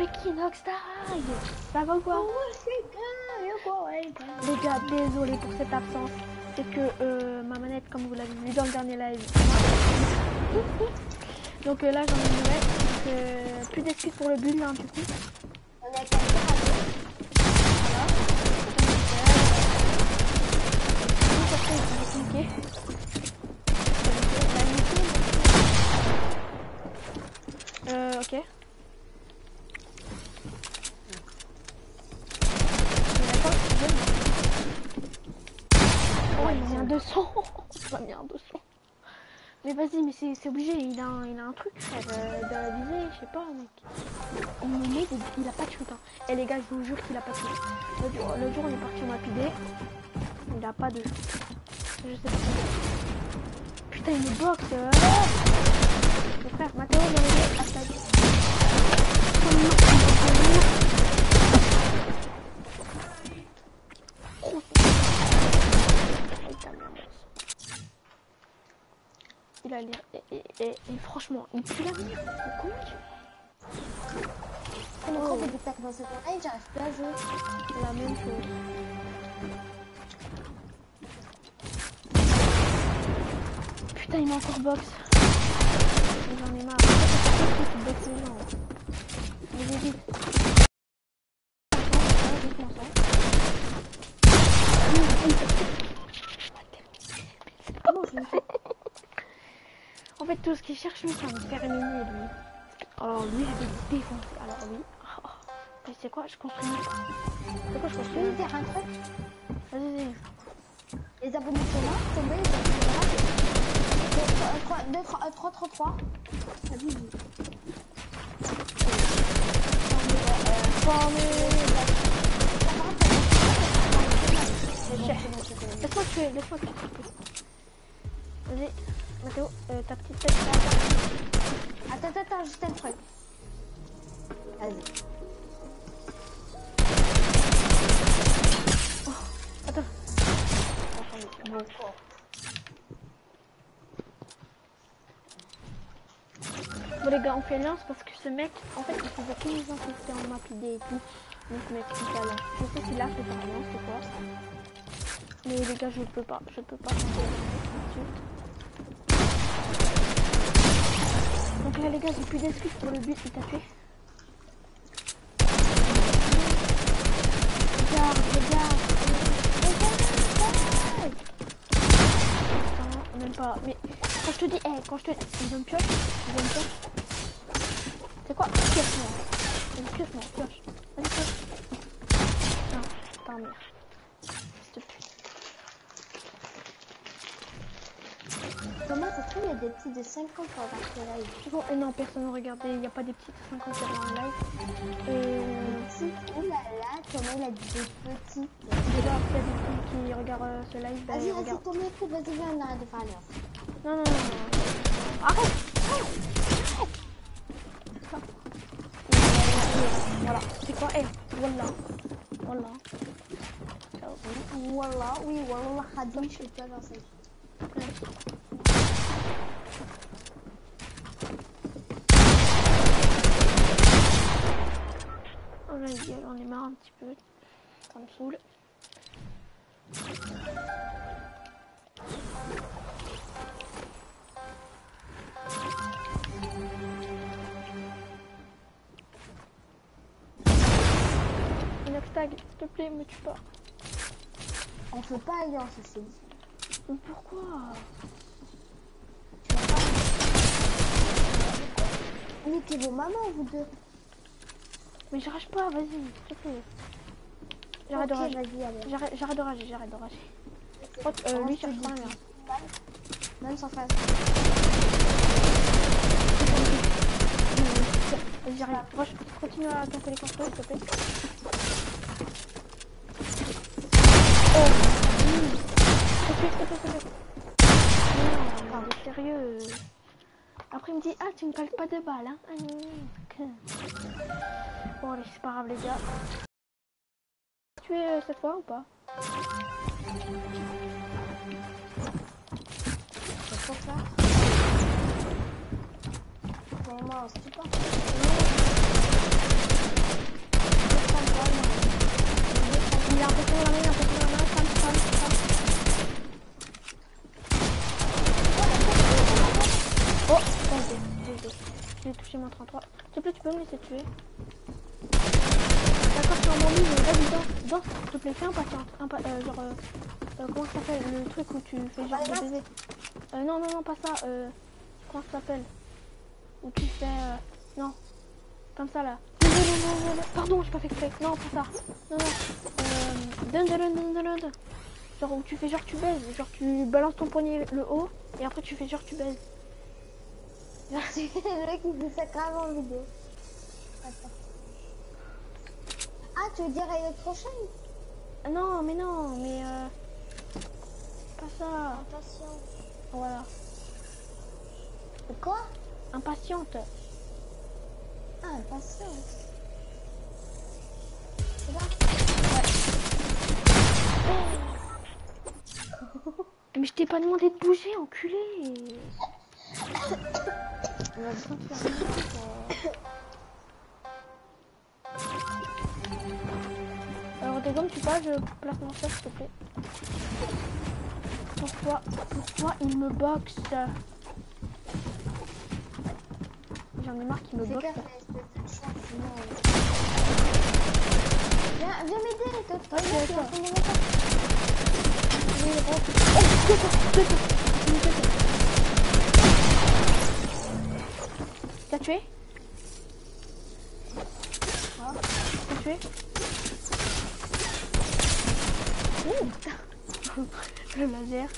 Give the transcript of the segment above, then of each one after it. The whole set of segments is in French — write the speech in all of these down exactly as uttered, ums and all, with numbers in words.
Equinox Tide, ça va ou quoi? Les gars, désolé pour cette absence. C'est que euh, ma manette, comme vous l'avez vu dans le dernier live. Donc euh, là j'en ai une nouvelle. Donc euh, plus d'excuses pour le build hein, du coup. On a qu'à faire Euh, ok. Oh, il m'a mis un deux cents. Il m'a mis un deux cents. Mais vas-y, mais c'est obligé, il a, un, il a un truc, frère, euh, de viser, je sais pas, mec. Il me met, il, il a pas de shoot. Hein. Et les gars, je vous jure qu'il a pas de shoot. L'autre jour, jour, on est parti au Mapidé. Il a pas de shoot. Je sais pas. Putain, il me boxe. Euh... Mon frère, Mathéo, il est arrivé à sa vie. Il a l'air et, et, et, et franchement il pue la merde. Comment tu fais? Comment oh. Fait des tacs dans cette oreille, j'arrive plus à jouer. C'est la même chose. Putain il m'a encore box. J'en ai marre. Il boxe les gens. Mais j'ai vite. En fait, tout ce qu'il cherche, lui, c'est à me faire éliminer, lui. Alors, lui, je vais le défoncer. Alors, oui. Oh, oh. Mais c'est quoi? Je construis pas. C'est quoi, je construis? Je vais faire un truc. Vas-y, vas-y. Les abonnés sont là, tombés, les abonnés sont là. deux, trois, trois, trois, trois. Vas-y, vas-y. Laisse-moi tuer, laisse-moi tuer. Vas-y. Mathéo, euh, ta petite tête là. Attends, attends, attends, juste un truc. Vas-y. Oh, attends. Bon. Bon les gars, on fait lance parce que ce mec, en fait, il faisait quinze ans qu'il était en Mapidé et tout. Donc mec, tout à l'heure. Je sais qu'il a fait un lance, c'est quoi. Mais les gars, je peux pas, je peux pas. Donc là les gars, j'ai plus d'excuses pour le but, il t'a tué. Regarde, regarde, regarde. Non, même pas. Mais quand je te dis, hey, quand je te dis, il veut me pioche, il veut me pioche. C'est quoi? Pioche-moi. Pioche-moi, pioche. Vas-y, pioche. Non, t'en merde. S'il te plaît. Comment ça se trouve, il y a des petits de cinquante pour avoir ce live? Bon, et non, personne n'a regardé, il n'y a pas des petits de cinquante pour avoir un live. Et... Si, oh là là, comment il a dit des petits? Déjà, il y a des filles qui regardent euh, ce live. Vas-y, vas-y, regarde. ton micro, vas-y, viens, on arrête de faire l'heure. Non, non, non, non. Arrête, arrête. Voilà, c'est quoi? Eh, voilà. Voilà. Voilà, oui, voilà, Khadim, je suis pas dans cette. Oh la gueule, on est marre un petit peu. Ça me saoule. Inoxtag, s'il te plaît, me tue pas. On peut pas aller en ceci. Mais pourquoi? Niquez vos mamans, vous deux. Mais je rage pas, vas-y, s'il te plaît. J'arrête okay, de rager. J'arrête de rager, j'arrête de rager. Oh, euh, lui, cherche pas la merde. Même sans face. Vas-y, j'arrive. Roche, continue à tenter les construire, s'il te plaît. Oh, s'il te plaît, s'il te plaît, s'il te plaît. Non, mais sérieux. Après, il me dit, ah, tu me calques pas de balles, hein. Bon, allez, c'est pas grave, les gars. Tu es euh, cette fois ou pas? C'est pour ça. Mais moi, c'est pas. moins trente-trois. S'il te plaît, tu peux me laisser tuer. D'accord, tu es en mon livre, vas-y, danse, danse, s'il te plaît, fais impatiente. Impa euh, genre, euh, euh, comment ça s'appelle, le truc où tu fais genre des baisers. Euh, non, non, non, pas ça, euh, comment ça s'appelle? Où tu fais, euh, non, comme ça là. Pardon, j'ai pas fait exprès, non, pas ça. Non, non, euh, dun, dun, dun, dun, dun, dun. Genre où tu fais genre tu baises, genre tu balances ton poignet le haut, et après tu fais genre tu baises. Merci, le mec qui fait ça grave en vidéo. Attends. Ah, tu veux dire électrochaîne? Non, mais non, mais euh... pas ça. Impatience. Voilà. C'est quoi? Impatiente. Ah, impatience. C'est ça? Ouais. Mais je t'ai pas demandé de bouger, enculé. On a besoin de faire rien, quoi. Alors, dès comme tu passes, je place mon chef, s'il te plaît. Pourquoi, pourquoi il me boxe? J'en ai marre qu'il me boxe. Viens, viens m'aider, toi. Ouais, Viens, c'est tu ça. vas prendre mon attaque. T'as tué? Ah. T'as tué? Ouh. Le laser.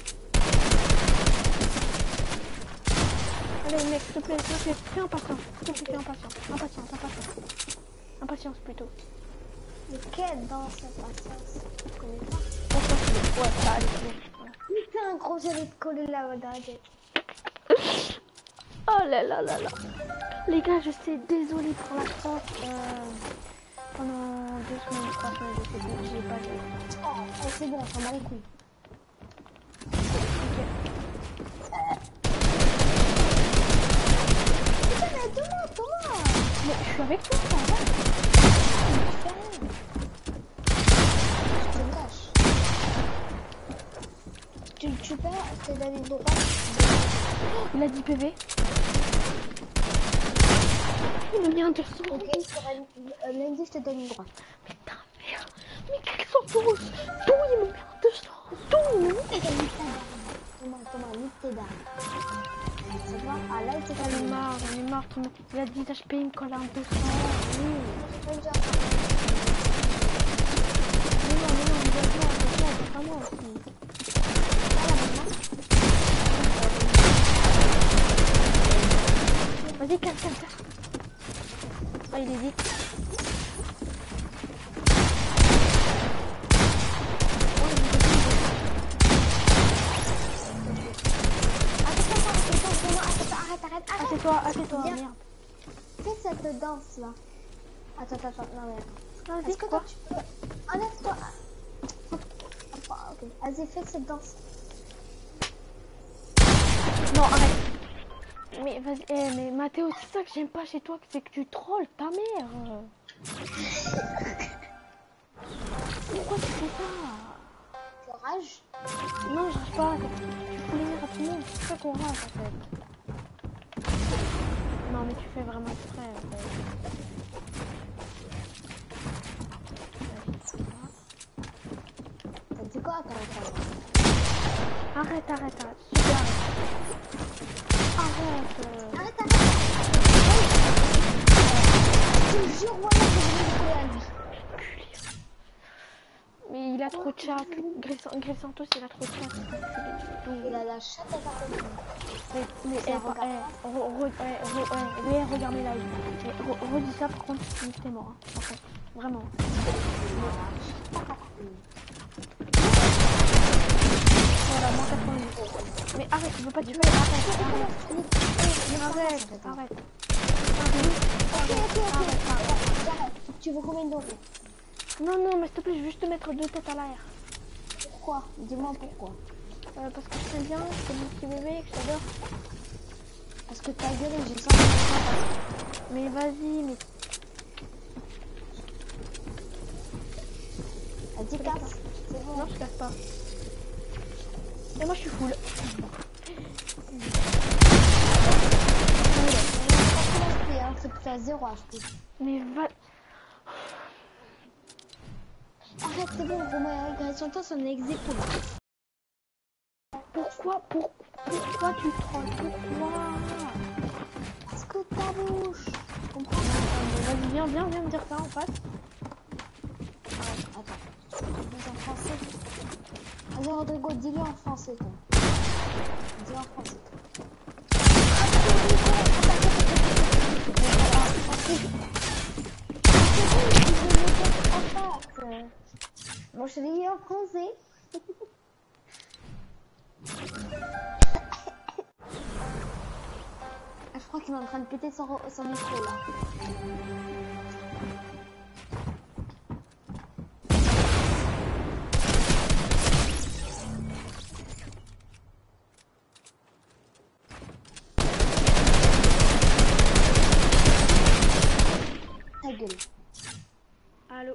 Allez mec, s'il te plaît, s'il te plaît, fais impatience. S'il te plaît, fais impatience. Impatience, impatience. Impatience plutôt. Mais quelle danse, impatience? Je connais pas. Ouais, ça allez, voilà. Putain, gros, j'allais te coller là dans la tête. Oh là là là là. Les gars, je sais, désolé pour la France. Euh, pendant deux semaines, trois semaines, je sais plus, j'ai pas joué. Oh, oh c'est bon, ça m'a les couilles. Ok. Putain, mais Thomas, Thomas! Mais je suis avec toi, ça va. Je te lâche. Tu, tu perds, c'est d'aller droit. Il a dix P V. Il m'a mis un deux cents. Ok, euh, lundi, je te donne une droite. Mais ta mère. Mais quels sont tous? D'où il m'a mis un deux cents? D'où? Thomas, Thomas, nique tes dames. C'est bon? Ah là, il s'est J'en ai calmé. marre, j'en ai marre. qu'il me- Il a dix H P, il me colle un deux cents. Oui. Je peux déjà. Mais non, mais non, mais attention, attention, attention à moi aussi. Vas-y, casse, casse, casse. Ah, il est vite. Arrête, arrête, arrête. Assieds-toi, assieds-toi, Viens. merde. Fais cette danse là. Attends, attends, attends, non mais attends. Vas-y, Est-ce que quoi? toi tu peux... Enlève-toi. Enfin, ok. Vas-y, fais cette danse. Non, arrête. Mais vas-y, eh, mais Mathéo, c'est ça que j'aime pas chez toi, c'est que tu trolles ta mère. Pourquoi tu fais ça? Tu rages? Non, je rage pas, tu fous les nerfs à tout le monde, c'est ça qu'on rage en fait. Non, mais tu fais vraiment exprès en fait. T'as dit quoi? Attends, attends. Arrête, arrête, arrête, super. Arrête. euh. Arrête, arrête. Je te jure, voilà, je vais me coller à lui. Mais il a trop de chat. Grey Santos, il a trop de chat. Il a la chatte à ta tête. Mais, mais Ça eh, regarde pas- eh, re, re, eh, re, ouais, ouais, regarde mes lives. Mais re- redis ça par contre, si t'es mort. Hein. Par contre, vraiment. Voilà, moins quatre-vingt-dix. Mais arrête, tu veux pas tuer. Arrête, arrête. Arrête, arrête. Ok, ok, ok. J'arrête. Tu veux combien d'euros? Non, non, mais s'il te plaît, je veux juste te mettre deux têtes à l'air. Pourquoi? Dis-moi pourquoi. Euh, parce que je t'aime bien, c'est mon petit bébé, que je t'adore. Parce que ta gueule, j'ai senti ça. Mais vas-y, mais... Vas-y, casse. C'est bon. Non, je casse pas. Et moi, je suis full. alors que c'est plus à zéro H P. Mais va... Arrête, c'est bon, Romain, agression de on est exécuté. Pourquoi, pour... pourquoi tu trolles? Pourquoi? Parce que ta bouche. Je comprends. Vas-y, viens, viens, viens me dire ça en face. Attends, attends. Dis en français. Vas-y, Rodrigo, dis-le en français, toi. Dis-le en français. Bon, je te l'ai dit en français. Je crois qu'il est en train de péter son, son micro là. Ta gueule. Allô?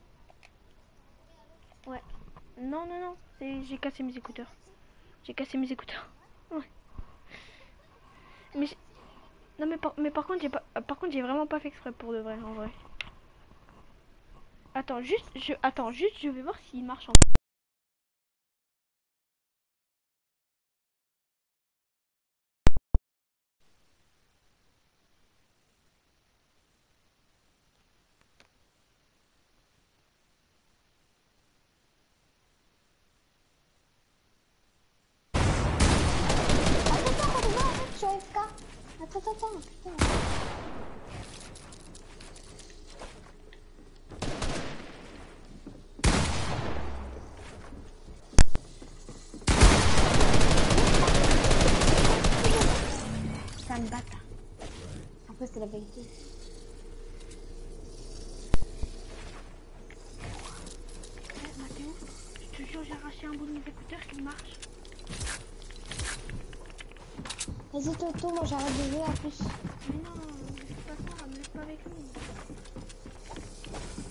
Ouais. Non, non, non. c'est- J'ai cassé mes écouteurs. J'ai cassé mes écouteurs. Ouais. Mais j'ai- non mais par, mais par contre j'ai pas par contre j'ai vraiment pas fait exprès pour de vrai en vrai. Attends juste je attends juste je vais voir s'il marche en... Attends, attends, Rodrigo, arrête, je suis A F K. Attends, attends, attends, putain. Ça me bat. En plus, c'est la vérité. Eh, Mathéo, je te jure j'ai arraché un bout de mes écouteurs qui marche. Vas-y, Toto, moi j'arrête de jouer en plus. Mais non, c'est pas ça, me laisse pas avec lui.